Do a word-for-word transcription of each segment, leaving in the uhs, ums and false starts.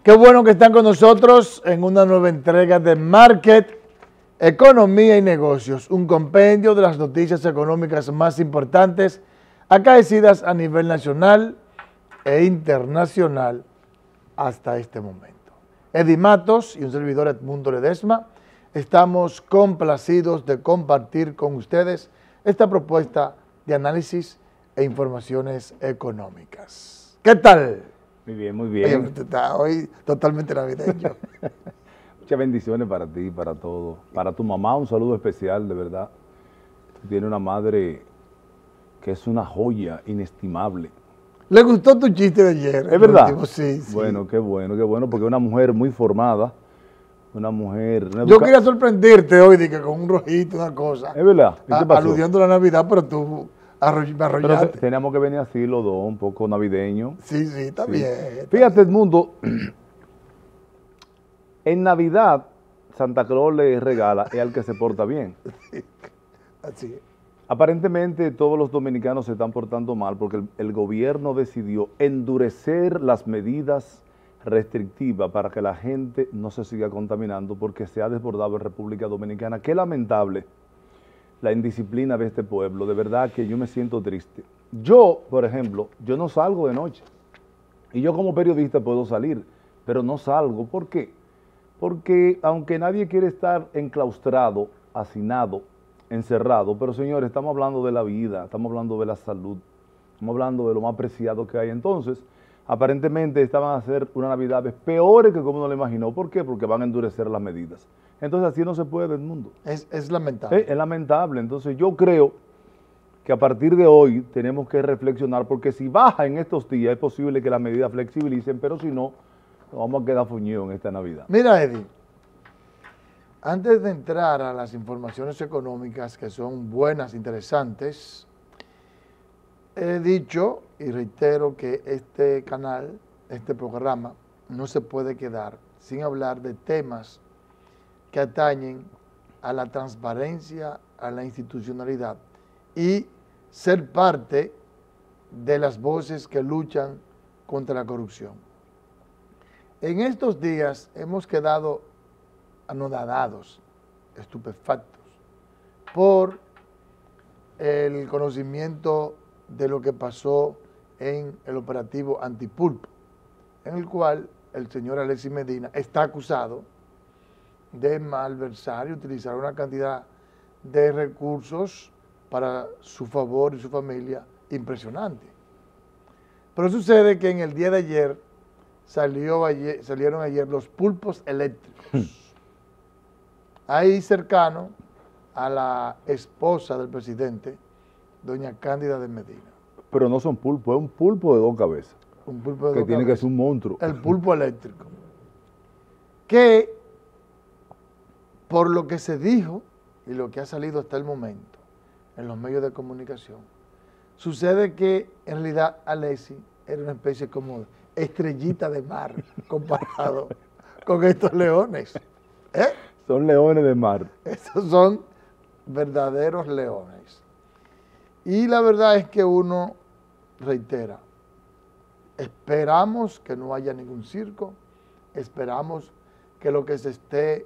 Qué bueno que están con nosotros en una nueva entrega de Market, Economía y Negocios, un compendio de las noticias económicas más importantes acaecidas a nivel nacional e internacional hasta este momento. Eddie Matos y un servidor Edmundo Ledesma estamos complacidos de compartir con ustedes esta propuesta de análisis e informaciones económicas. ¿Qué tal? Muy bien, muy bien. Oye, está hoy totalmente navideño. Muchas bendiciones para ti, para todos. Para tu mamá, un saludo especial, de verdad. Tú tienes una madre que es una joya inestimable. ¿Le gustó tu chiste de ayer? ¿Es verdad? Último? Sí, sí. Bueno, qué bueno, qué bueno, porque es una mujer muy formada, una mujer... Una Yo educa... quería sorprenderte hoy, de que con un rojito, una cosa. ¿Es verdad? ¿Y qué pasó? Aludiendo a la Navidad, pero tú arroll me arrollaste. Pero teníamos que venir así los dos, un poco navideño. Sí, sí, está Sí. bien. Está Fíjate, Edmundo, en Navidad Santa Claus le regala es al que se porta bien. bien. Así es. Aparentemente todos los dominicanos se están portando mal porque el, el gobierno decidió endurecer las medidas restrictivas para que la gente no se siga contaminando porque se ha desbordado en República Dominicana. Qué lamentable la indisciplina de este pueblo, de verdad que yo me siento triste. Yo, por ejemplo, yo no salgo de noche y yo como periodista puedo salir, pero no salgo. ¿Por qué? Porque aunque nadie quiere estar enclaustrado, hacinado, encerrado, pero señores, estamos hablando de la vida, estamos hablando de la salud, estamos hablando de lo más preciado que hay. Entonces, aparentemente estaban a hacer unas navidades peores que como uno lo imaginó. ¿Por qué? Porque van a endurecer las medidas. Entonces así no se puede el mundo. Es, es lamentable. Es, es lamentable. Entonces yo creo que a partir de hoy tenemos que reflexionar, porque si baja en estos días es posible que las medidas flexibilicen, pero si no, nos vamos a quedar fuñidos en esta Navidad. Mira, Eddie, antes de entrar a las informaciones económicas que son buenas, interesantes, he dicho y reitero que este canal, este programa, no se puede quedar sin hablar de temas que atañen a la transparencia, a la institucionalidad y ser parte de las voces que luchan contra la corrupción. En estos días hemos quedado anodadados, estupefactos, por el conocimiento de lo que pasó en el operativo Antipulpo, en el cual el señor Alexis Medina está acusado de malversar y utilizar una cantidad de recursos para su favor y su familia impresionante. Pero sucede que en el día de ayer, salió ayer salieron ayer los pulpos eléctricos, ahí cercano a la esposa del presidente, doña Cándida de Medina. Pero no son pulpos, es un pulpo de dos cabezas. Un pulpo de que dos tiene cabezas. que ser un monstruo. El pulpo eléctrico. Que, por lo que se dijo y lo que ha salido hasta el momento en los medios de comunicación, sucede que en realidad Alexis era una especie como estrellita de mar comparado con estos leones. ¿Eh? Son leones de mar. Estos son verdaderos leones. Y la verdad es que uno reitera, esperamos que no haya ningún circo, esperamos que lo que se esté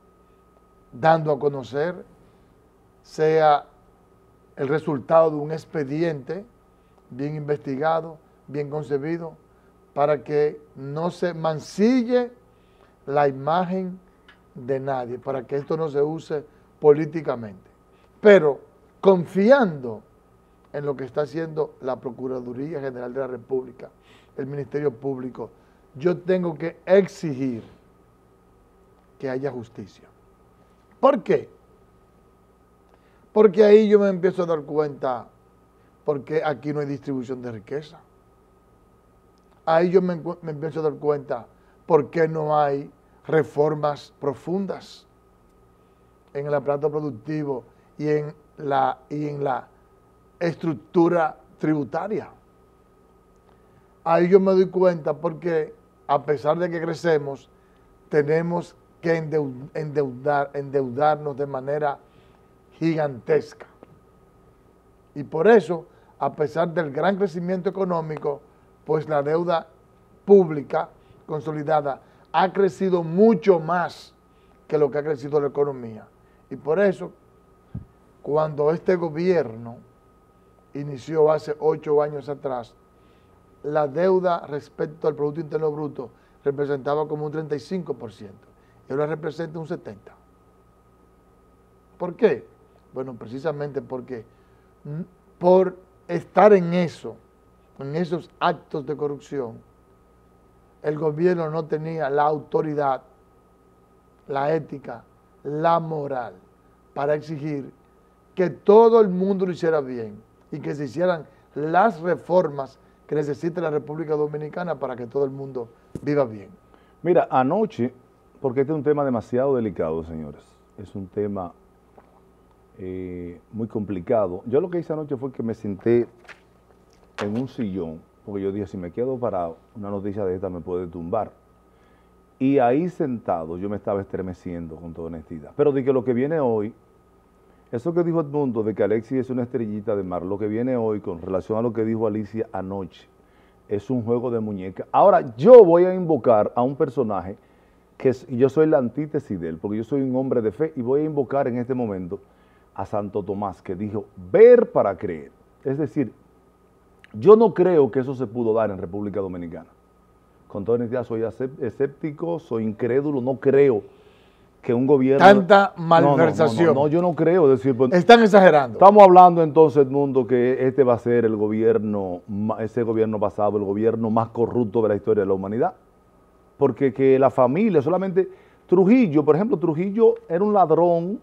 dando a conocer sea el resultado de un expediente bien investigado, bien concebido, para que no se mancille la imagen de nadie, para que esto no se use políticamente. Pero confiando en lo que está haciendo la Procuraduría General de la República, el Ministerio Público, yo tengo que exigir que haya justicia. ¿Por qué? Porque ahí yo me empiezo a dar cuenta porque aquí no hay distribución de riqueza. Ahí yo me, me empiezo a dar cuenta por qué no hay reformas profundas en el aparato productivo y en la, y en la estructura tributaria. Ahí yo me doy cuenta porque a pesar de que crecemos, tenemos que endeudar, endeudarnos de manera gigantesca. Y por eso, a pesar del gran crecimiento económico, pues la deuda pública consolidada ha crecido mucho más que lo que ha crecido la economía. Y por eso, cuando este gobierno inició hace ocho años atrás, la deuda respecto al Producto Interno Bruto representaba como un treinta y cinco por ciento. Y ahora representa un setenta por ciento. ¿Por qué? Bueno, precisamente porque por estar en eso, en esos actos de corrupción, el gobierno no tenía la autoridad, la ética, la moral para exigir que todo el mundo lo hiciera bien y que se hicieran las reformas que necesita la República Dominicana para que todo el mundo viva bien. Mira, anoche, porque este es un tema demasiado delicado, señores, es un tema eh, muy complicado. Yo lo que hice anoche fue que me senté en un sillón, porque yo dije, si me quedo parado, una noticia de esta me puede tumbar. Y ahí sentado yo me estaba estremeciendo con toda honestidad. Pero de que lo que viene hoy, eso que dijo Edmundo de que Alexis es una estrellita de mar, lo que viene hoy con relación a lo que dijo Alicia anoche, es un juego de muñeca. Ahora yo voy a invocar a un personaje que es, y yo soy la antítesis de él, porque yo soy un hombre de fe, y voy a invocar en este momento a Santo Tomás, que dijo, ver para creer. Es decir, yo no creo que eso se pudo dar en República Dominicana. Con toda honestidad, soy escéptico, soy incrédulo, no creo que un gobierno... Tanta malversación. No, no, no, no, yo no creo. Decir, pues, están exagerando. Estamos hablando entonces, Edmundo, que este va a ser el gobierno, ese gobierno pasado, el gobierno más corrupto de la historia de la humanidad. Porque que la familia, solamente Trujillo, por ejemplo, Trujillo era un ladrón,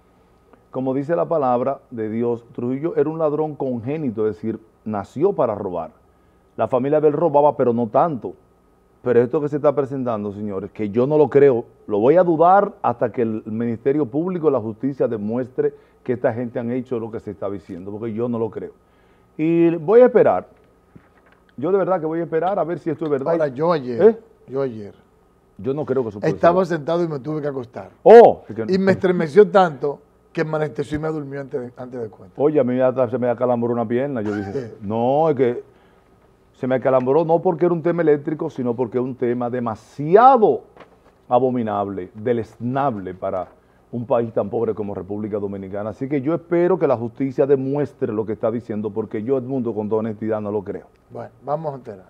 como dice la palabra de Dios, Trujillo era un ladrón congénito, es decir, nació para robar. La familia de él robaba, pero no tanto. Pero esto que se está presentando, señores, que yo no lo creo, lo voy a dudar hasta que el Ministerio Público, la Justicia, demuestre que esta gente han hecho lo que se está diciendo, porque yo no lo creo. Y voy a esperar, yo de verdad que voy a esperar a ver si esto es verdad. Ahora, yo ayer, ¿Eh? yo ayer, yo no creo que eso pueda estaba ser. sentado y me tuve que acostar. Oh, y me estremeció tanto que me anestesió y me durmió antes de, antes de cuenta. Oye, a mí ya se me acalambró una pierna, yo dije, no, es que... Se me acalambró no porque era un tema eléctrico, sino porque es un tema demasiado abominable, deleznable para un país tan pobre como República Dominicana. Así que yo espero que la justicia demuestre lo que está diciendo, porque yo, Edmundo, con toda honestidad, no lo creo. Bueno, vamos a enterar.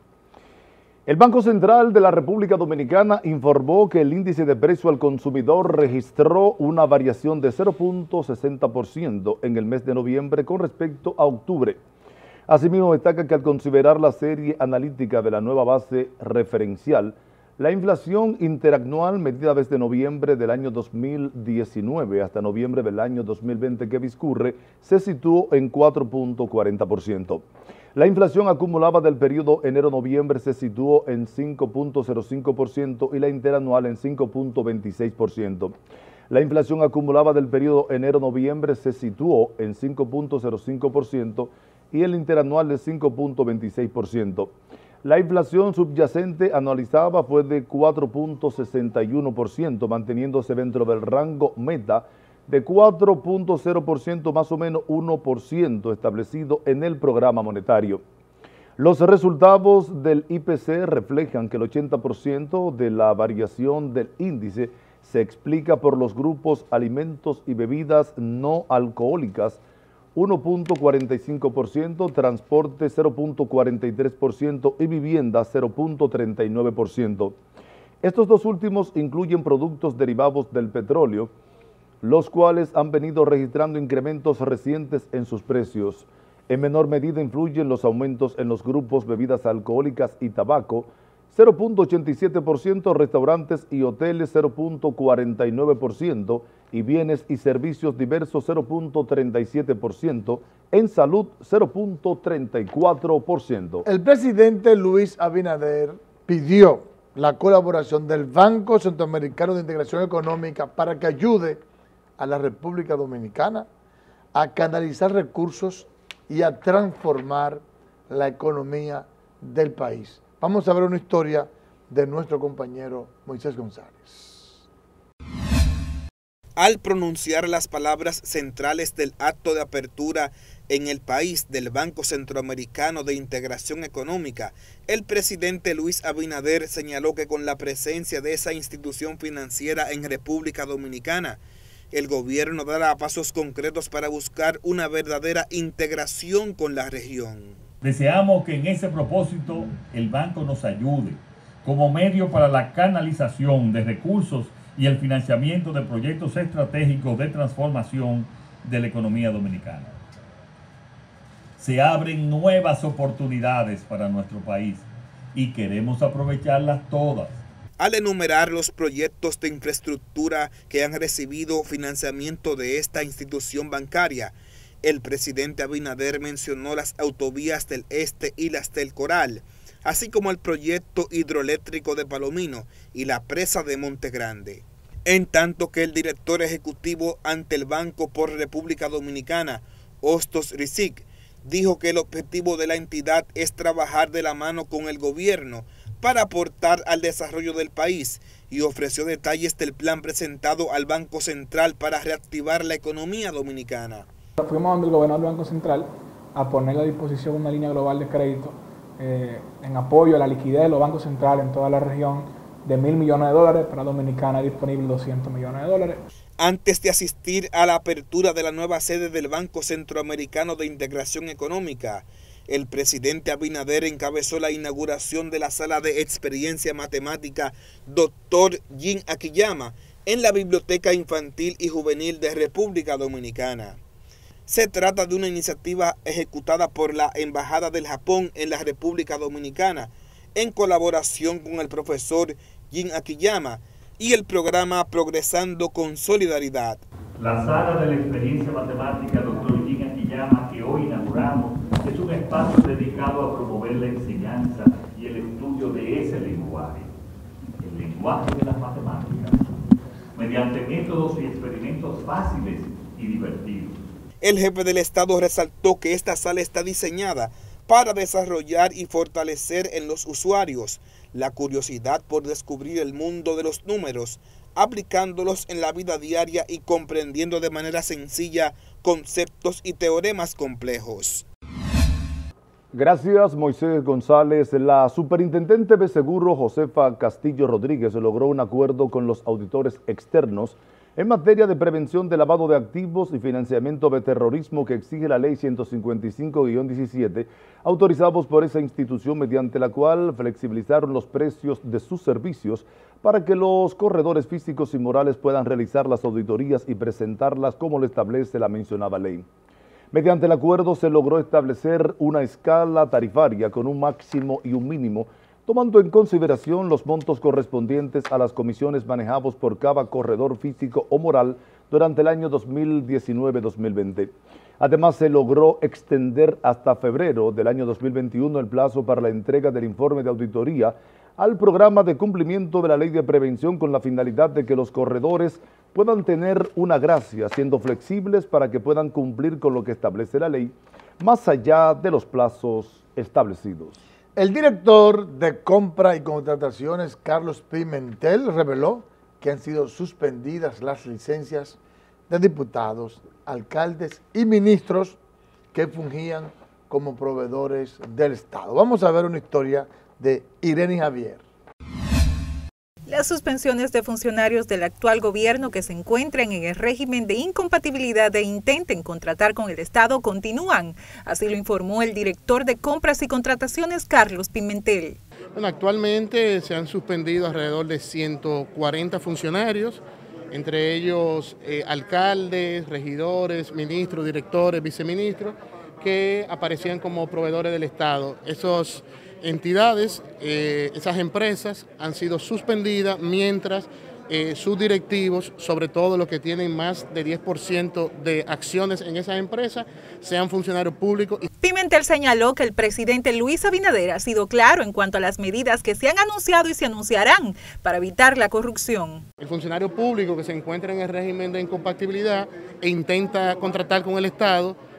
El Banco Central de la República Dominicana informó que el índice de precio al consumidor registró una variación de cero punto sesenta por ciento en el mes de noviembre con respecto a octubre. Asimismo, destaca que al considerar la serie analítica de la nueva base referencial, la inflación interanual medida desde noviembre del año dos mil diecinueve hasta noviembre del año dos mil veinte que discurre, se situó en cuatro punto cuarenta por ciento. La inflación acumulada del periodo enero-noviembre se situó en cinco punto cero cinco por ciento y la interanual en cinco punto veintiséis por ciento. La inflación acumulada del periodo enero-noviembre se situó en cinco punto cero cinco por ciento y el interanual de cinco punto veintiséis por ciento. La inflación subyacente anualizada fue de cuatro punto sesenta y uno por ciento, manteniéndose dentro del rango meta de cuatro punto cero por ciento, más o menos uno por ciento establecido en el programa monetario. Los resultados del I P C reflejan que el ochenta por ciento de la variación del índice se explica por los grupos alimentos y bebidas no alcohólicas, uno punto cuarenta y cinco por ciento, transporte cero punto cuarenta y tres por ciento y vivienda cero punto treinta y nueve por ciento. Estos dos últimos incluyen productos derivados del petróleo, los cuales han venido registrando incrementos recientes en sus precios. En menor medida influyen los aumentos en los grupos bebidas alcohólicas y tabaco, cero punto ochenta y siete por ciento, restaurantes y hoteles cero punto cuarenta y nueve por ciento y bienes y servicios diversos cero punto treinta y siete por ciento, en salud cero punto treinta y cuatro por ciento. El presidente Luis Abinader pidió la colaboración del Banco Centroamericano de Integración Económica para que ayude a la República Dominicana a canalizar recursos y a transformar la economía del país. Vamos a ver una historia de nuestro compañero Moisés González. Al pronunciar las palabras centrales del acto de apertura en el país del Banco Centroamericano de Integración Económica, el presidente Luis Abinader señaló que con la presencia de esa institución financiera en República Dominicana, el gobierno dará pasos concretos para buscar una verdadera integración con la región. Deseamos que en ese propósito el banco nos ayude como medio para la canalización de recursos y el financiamiento de proyectos estratégicos de transformación de la economía dominicana. Se abren nuevas oportunidades para nuestro país y queremos aprovecharlas todas. Al enumerar los proyectos de infraestructura que han recibido financiamiento de esta institución bancaria, el presidente Abinader mencionó las autovías del Este y las del Coral, así como el proyecto hidroeléctrico de Palomino y la presa de Monte Grande. En tanto que el director ejecutivo ante el Banco por República Dominicana, Hostos Rizik, dijo que el objetivo de la entidad es trabajar de la mano con el gobierno para aportar al desarrollo del país y ofreció detalles del plan presentado al Banco Central para reactivar la economía dominicana. Fuimos donde el gobernador del Banco Central a poner a disposición una línea global de crédito eh, en apoyo a la liquidez de los bancos centrales en toda la región de mil millones de dólares. Para Dominicana disponible doscientos millones de dólares. Antes de asistir a la apertura de la nueva sede del Banco Centroamericano de Integración Económica, el presidente Abinader encabezó la inauguración de la Sala de Experiencia Matemática doctor Jin Akiyama en la Biblioteca Infantil y Juvenil de República Dominicana. Se trata de una iniciativa ejecutada por la Embajada del Japón en la República Dominicana, en colaboración con el profesor Jin Akiyama y el programa Progresando con Solidaridad. La Sala de la Experiencia Matemática doctor Jin Akiyama que hoy inauguramos es un espacio dedicado a promover la enseñanza y el estudio de ese lenguaje, el lenguaje de las matemáticas, mediante métodos y experimentos fáciles y divertidos. El jefe del Estado resaltó que esta sala está diseñada para desarrollar y fortalecer en los usuarios la curiosidad por descubrir el mundo de los números, aplicándolos en la vida diaria y comprendiendo de manera sencilla conceptos y teoremas complejos. Gracias, Moisés González. La superintendente de Seguro, Josefa Castillo Rodríguez, logró un acuerdo con los auditores externos en materia de prevención de lavado de activos y financiamiento de terrorismo que exige la ley ciento cincuenta y cinco guión diecisiete, autorizados por esa institución, mediante la cual flexibilizaron los precios de sus servicios para que los corredores físicos y morales puedan realizar las auditorías y presentarlas como lo establece la mencionada ley. Mediante el acuerdo se logró establecer una escala tarifaria con un máximo y un mínimo, tomando en consideración los montos correspondientes a las comisiones manejados por cada corredor físico o moral durante el año dos mil diecinueve dos mil veinte. Además, se logró extender hasta febrero del año dos mil veintiuno el plazo para la entrega del informe de auditoría al programa de cumplimiento de la ley de prevención, con la finalidad de que los corredores puedan tener una gracia, siendo flexibles para que puedan cumplir con lo que establece la ley, más allá de los plazos establecidos. El director de Compra y Contrataciones, Carlos Pimentel, reveló que han sido suspendidas las licencias de diputados, alcaldes y ministros que fungían como proveedores del Estado. Vamos a ver una historia de Irene Javier. Las suspensiones de funcionarios del actual gobierno que se encuentran en el régimen de incompatibilidad e intenten contratar con el Estado continúan. Así lo informó el director de Compras y Contrataciones, Carlos Pimentel. Bueno, actualmente se han suspendido alrededor de ciento cuarenta funcionarios, entre ellos eh, alcaldes, regidores, ministros, directores, viceministros, que aparecían como proveedores del Estado. Esos entidades, eh, esas empresas han sido suspendidas mientras eh, sus directivos, sobre todo los que tienen más de diez por ciento de acciones en esas empresas, sean funcionarios públicos. Pimentel señaló que el presidente Luis Abinader ha sido claro en cuanto a las medidas que se han anunciado y se anunciarán para evitar la corrupción. El funcionario público que se encuentra en el régimen de incompatibilidad e intenta contratar con el Estado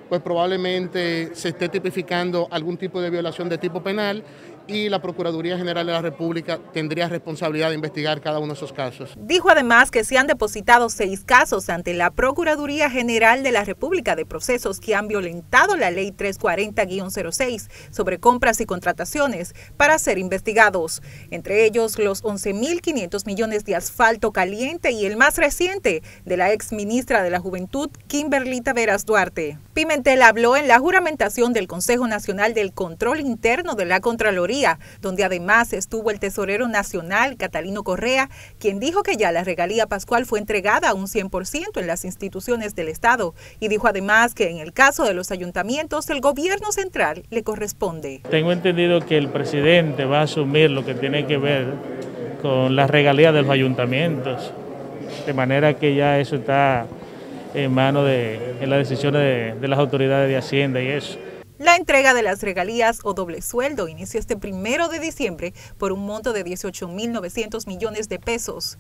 pues probablemente se esté tipificando algún tipo de violación de tipo penal y la Procuraduría General de la República tendría responsabilidad de investigar cada uno de esos casos. Dijo además que se han depositado seis casos ante la Procuraduría General de la República de procesos que han violentado la Ley trescientos cuarenta guión cero seis sobre compras y contrataciones para ser investigados, entre ellos los once mil quinientos millones de asfalto caliente y el más reciente de la ex ministra de la Juventud, Kimberly Taveras Duarte. Pimentel habló en la juramentación del Consejo Nacional del Control Interno de la Contraloría, donde además estuvo el tesorero nacional, Catalino Correa, quien dijo que ya la regalía pascual fue entregada a un cien por ciento en las instituciones del Estado, y dijo además que en el caso de los ayuntamientos, el gobierno central le corresponde. Tengo entendido que el presidente va a asumir lo que tiene que ver con la regalía de los ayuntamientos, de manera que ya eso está en manos de en las decisiones de, de las autoridades de Hacienda y eso. La entrega de las regalías o doble sueldo inició este primero de diciembre por un monto de dieciocho mil novecientos millones de pesos.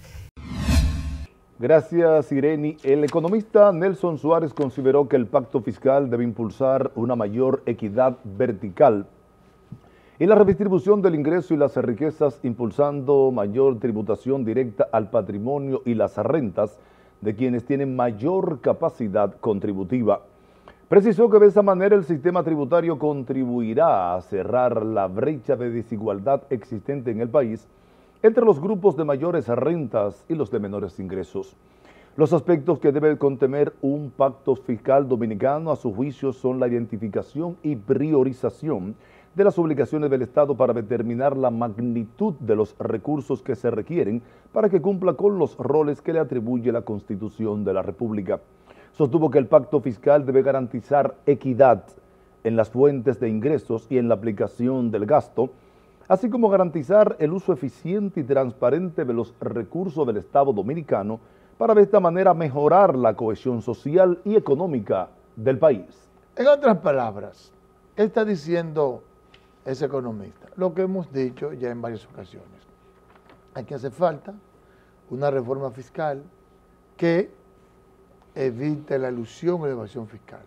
Gracias, Irene. El economista Nelson Suárez consideró que el pacto fiscal debe impulsar una mayor equidad vertical y la redistribución del ingreso y las riquezas, impulsando mayor tributación directa al patrimonio y las rentas de quienes tienen mayor capacidad contributiva. Precisó que de esa manera el sistema tributario contribuirá a cerrar la brecha de desigualdad existente en el país entre los grupos de mayores rentas y los de menores ingresos. Los aspectos que debe contener un pacto fiscal dominicano, a su juicio, son la identificación y priorización de las obligaciones del Estado para determinar la magnitud de los recursos que se requieren para que cumpla con los roles que le atribuye la Constitución de la República. Sostuvo que el pacto fiscal debe garantizar equidad en las fuentes de ingresos y en la aplicación del gasto, así como garantizar el uso eficiente y transparente de los recursos del Estado dominicano para de esta manera mejorar la cohesión social y económica del país. En otras palabras, ¿qué está diciendo ese economista? Lo que hemos dicho ya en varias ocasiones. Aquí hace falta una reforma fiscal que evite la elusión o la evasión fiscal,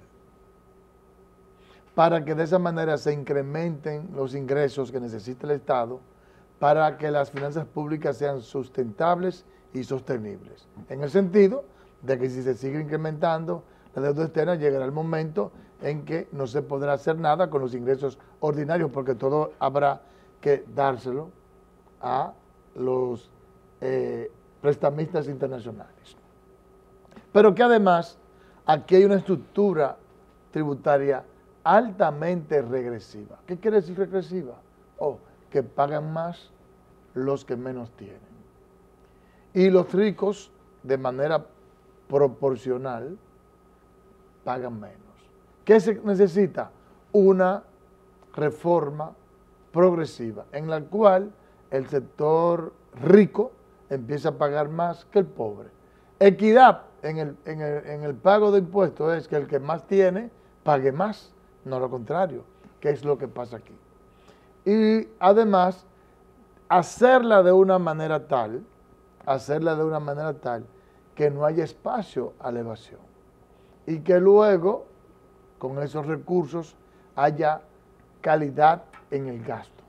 para que de esa manera se incrementen los ingresos que necesita el Estado para que las finanzas públicas sean sustentables y sostenibles. En el sentido de que si se sigue incrementando la deuda externa, llegará el momento en que no se podrá hacer nada con los ingresos ordinarios, porque todo habrá que dárselo a los eh, prestamistas internacionales. Pero que además aquí hay una estructura tributaria altamente regresiva. ¿Qué quiere decir regresiva? Oh, que pagan más los que menos tienen. Y los ricos, de manera proporcional, pagan menos. ¿Qué se necesita? Una reforma progresiva en la cual el sector rico empieza a pagar más que el pobre. Equidad en el, en el, en el pago de impuestos es que el que más tiene pague más, no lo contrario, que es lo que pasa aquí. Y además, hacerla de una manera tal, hacerla de una manera tal que no haya espacio a la evasión y que luego, con esos recursos, haya calidad en el gasto.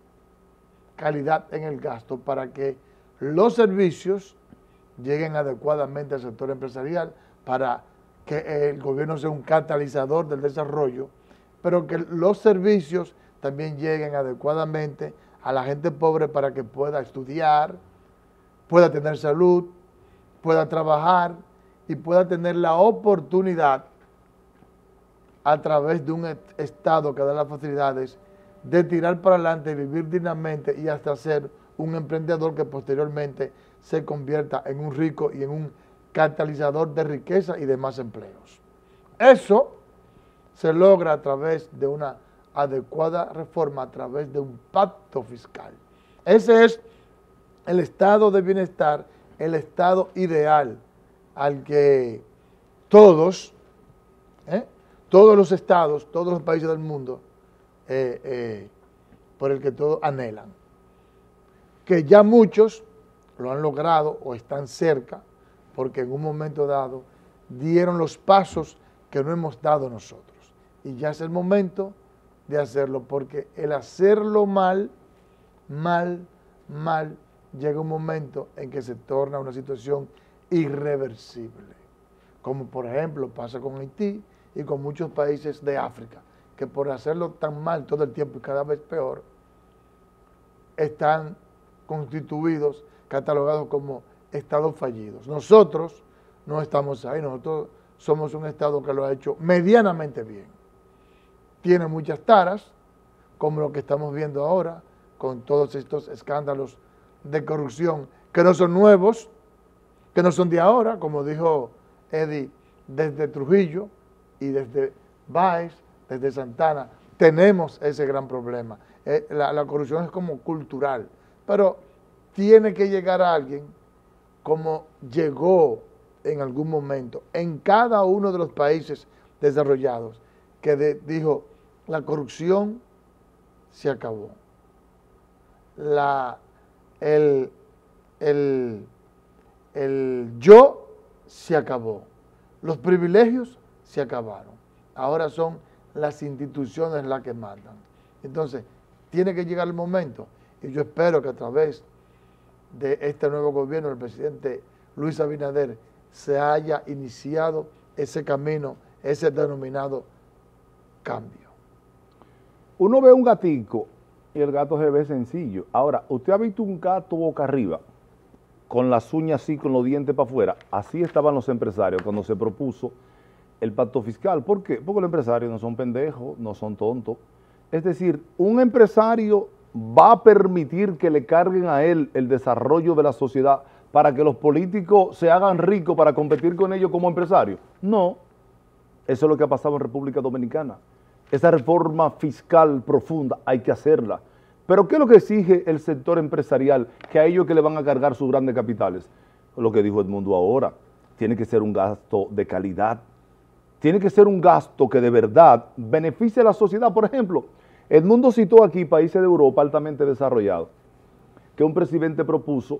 Calidad en el gasto para que los servicios lleguen adecuadamente al sector empresarial, para que el gobierno sea un catalizador del desarrollo, pero que los servicios también lleguen adecuadamente a la gente pobre para que pueda estudiar, pueda tener salud, pueda trabajar y pueda tener la oportunidad a través de un Estado que da las facilidades de tirar para adelante, vivir dignamente y hasta ser un emprendedor que posteriormente se convierta en un rico y en un catalizador de riqueza y de más empleos. Eso se logra a través de una adecuada reforma, a través de un pacto fiscal. Ese es el estado de bienestar, el estado ideal al que todos, ¿eh? todos los estados, todos los países del mundo, eh, eh, por el que todos anhelan. Que ya muchos lo han logrado o están cerca, porque en un momento dado dieron los pasos que no hemos dado nosotros. Y ya es el momento de hacerlo, porque el hacerlo mal, mal, mal, llega un momento en que se torna una situación irreversible. Como por ejemplo pasa con Haití y con muchos países de África, que por hacerlo tan mal todo el tiempo y cada vez peor, están constituidos, catalogados como estados fallidos. Nosotros no estamos ahí, nosotros somos un estado que lo ha hecho medianamente bien. Tiene muchas taras, como lo que estamos viendo ahora, con todos estos escándalos de corrupción, que no son nuevos, que no son de ahora, como dijo Eddie, desde Trujillo y desde Báez, desde Santana, tenemos ese gran problema. Eh, la, la corrupción es como cultural, pero tiene que llegar a alguien como llegó en algún momento en cada uno de los países desarrollados, que de, dijo, la corrupción se acabó. La, el, el, el yo se acabó. Los privilegios se acabaron. Ahora son las instituciones las que mandan. Entonces, tiene que llegar el momento, y yo espero que a través de este nuevo gobierno del presidente Luis Abinader se haya iniciado ese camino, ese denominado cambio. Uno ve un gatico y el gato se ve sencillo. Ahora, ¿usted ha visto un gato boca arriba, con las uñas así, con los dientes para afuera? Así estaban los empresarios cuando se propuso el pacto fiscal. ¿Por qué? Porque los empresarios no son pendejos, no son tontos. Es decir, un empresario va a permitir que le carguen a él el desarrollo de la sociedad para que los políticos se hagan ricos para competir con ellos como empresarios. No, eso es lo que ha pasado en República Dominicana. Esa reforma fiscal profunda hay que hacerla. Pero ¿qué es lo que exige el sector empresarial? Que a ellos que le van a cargar sus grandes capitales. Lo que dijo Edmundo ahora, tiene que ser un gasto de calidad. Tiene que ser un gasto que de verdad beneficie a la sociedad. Por ejemplo, Edmundo citó aquí países de Europa altamente desarrollados, que un presidente propuso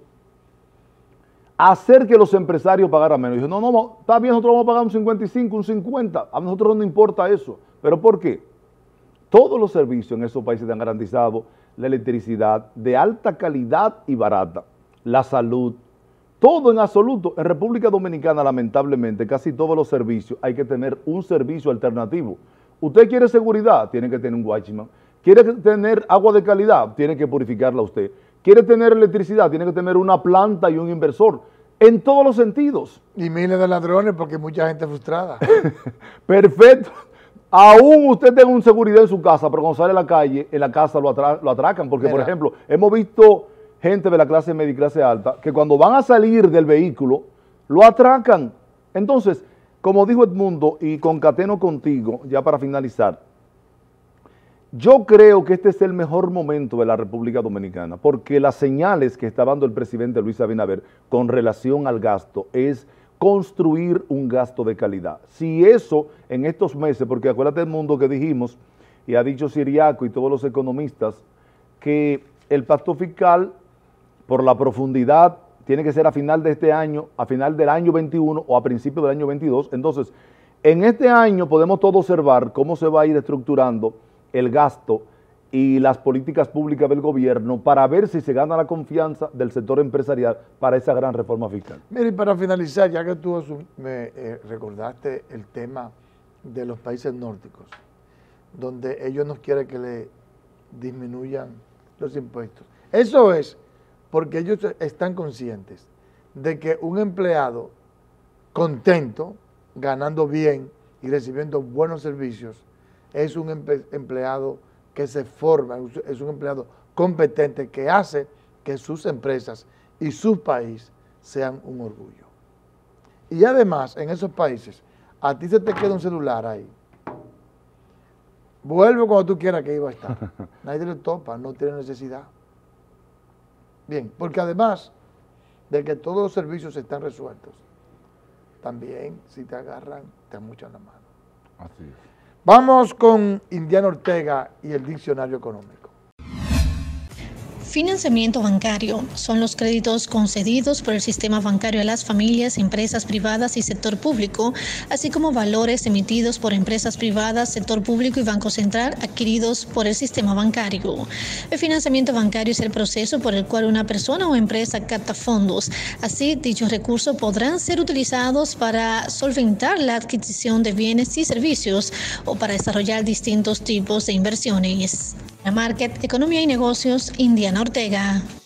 hacer que los empresarios pagaran menos. Dijo, no, no, está bien, nosotros vamos a pagar un cincuenta y cinco, un cincuenta, a nosotros no importa eso. ¿Pero por qué? Todos los servicios en esos países han garantizado la electricidad de alta calidad y barata, la salud, todo en absoluto. En República Dominicana, lamentablemente, casi todos los servicios hay que tener un servicio alternativo. Usted quiere seguridad, tiene que tener un watchman. Quiere tener agua de calidad, tiene que purificarla usted. Quiere tener electricidad, tiene que tener una planta y un inversor, en todos los sentidos. Y miles de ladrones, porque hay mucha gente frustrada. Perfecto. Aún usted tenga un seguridad en su casa, pero cuando sale a la calle, en la casa lo, atra lo atracan. Porque, Mira. por ejemplo, hemos visto gente de la clase media y clase alta que cuando van a salir del vehículo, lo atracan. Entonces, como dijo Edmundo, y concateno contigo, ya para finalizar, yo creo que este es el mejor momento de la República Dominicana, porque las señales que está dando el presidente Luis Abinader con relación al gasto es construir un gasto de calidad. Si eso en estos meses, porque acuérdate del mundo que dijimos, y ha dicho Siriaco y todos los economistas, que el pacto fiscal, por la profundidad, tiene que ser a final de este año, a final del año veintiuno o a principios del año veintidós. Entonces, en este año podemos todos observar cómo se va a ir estructurando el gasto y las políticas públicas del gobierno para ver si se gana la confianza del sector empresarial para esa gran reforma fiscal. Mire, y para finalizar, ya que tú me eh, recordaste el tema de los países nórdicos, donde ellos no quieren que le disminuyan los impuestos. Eso es porque ellos están conscientes de que un empleado contento, ganando bien y recibiendo buenos servicios, es un empleado que se forma, es un empleado competente que hace que sus empresas y su país sean un orgullo. Y además, en esos países, a ti se te queda un celular ahí. Vuelve cuando tú quieras que iba a estar. Nadie le topa, no tiene necesidad. Bien, porque además de que todos los servicios están resueltos, también si te agarran, te amuchan la mano. Así es. Vamos con Indiana Ortega y el diccionario económico. Financiamiento bancario son los créditos concedidos por el sistema bancario a las familias, empresas privadas y sector público, así como valores emitidos por empresas privadas, sector público y Banco Central adquiridos por el sistema bancario. El financiamiento bancario es el proceso por el cual una persona o empresa capta fondos. Así, dichos recursos podrán ser utilizados para solventar la adquisición de bienes y servicios o para desarrollar distintos tipos de inversiones. La Market, Economía y Negocios, Indiana Ortega.